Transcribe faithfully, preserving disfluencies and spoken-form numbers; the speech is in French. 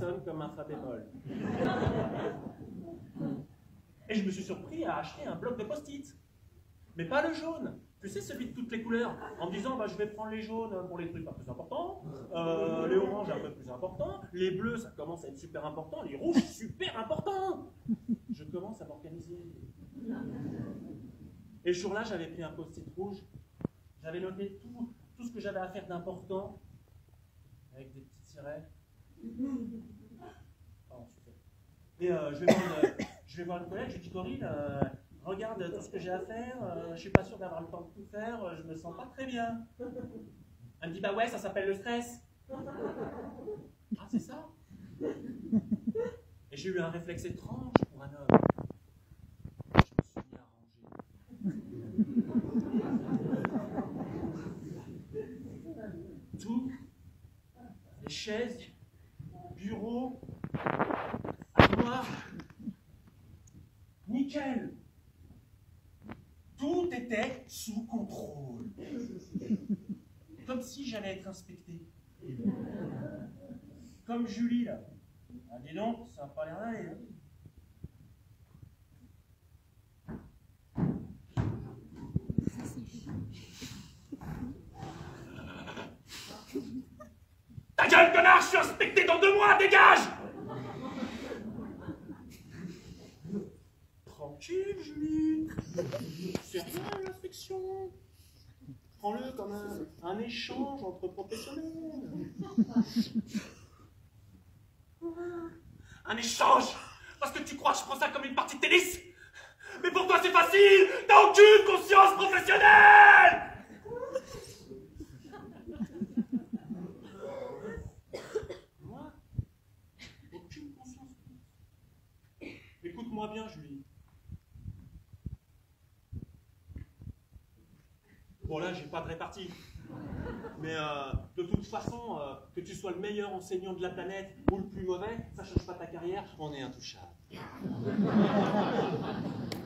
sonne comme un fa bémol. Et je me suis surpris à acheter un bloc de post-it. Mais pas le jaune. Tu sais, celui de toutes les couleurs. En me disant, bah, je vais prendre les jaunes pour les trucs pas plus importants, euh, les oranges un peu plus importants, les bleus, ça commence à être super important, les rouges, super important. Je commence à m'organiser. Et ce jour-là, j'avais pris un post-it rouge. J'avais noté tout, tout ce que j'avais à faire d'important, avec des petites sirènes. Pardon, super. Et euh, je, vais voir une, je vais voir une collègue, je lui dis, Corinne, euh, regarde tout ce que j'ai à faire, euh, je suis pas sûr d'avoir le temps de tout faire, euh, je me sens pas très bien. Elle me dit, bah ouais, ça s'appelle le stress. Ah, c'est ça? Et j'ai eu un réflexe étrange pour un homme. Je me suis mis à ranger. Tout, les chaises, bureaux, armoires, nickel. Tout était sous contrôle. Comme si j'allais être inspecté. Comme Julie, là. Ah, dis donc, ça n'a pas l'air d'aller. Hein. Ta gueule, connard, je suis inspecté dans deux mois, dégage! Tranquille, Julie. C'est rien, l'inspection. Prends-le comme un, un échange entre professionnels. Un échange? Parce que tu crois que je prends ça comme une partie de tennis? Mais pour toi c'est facile. T'as aucune conscience professionnelle. Moi? Aucune conscience. Écoute-moi bien, Julie. Bon là, j'ai pas de répartie. Mais euh, de toute façon, euh, que tu sois le meilleur enseignant de la planète ou le plus mauvais, ça change pas ta carrière, on est intouchable.